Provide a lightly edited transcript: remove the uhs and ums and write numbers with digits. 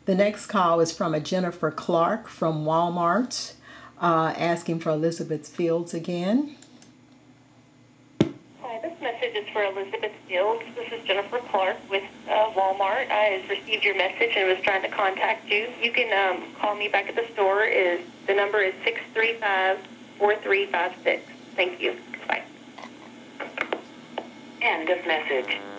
The next call is from a Jennifer Clark from Walmart, asking for Elizabeth Fields again. Hi, this message is for Elizabeth Fields. This is Jennifer Clark with Walmart. I received your message and was trying to contact you. You can call me back at the store. The number is 635-4356. Thank you. Bye. End of message.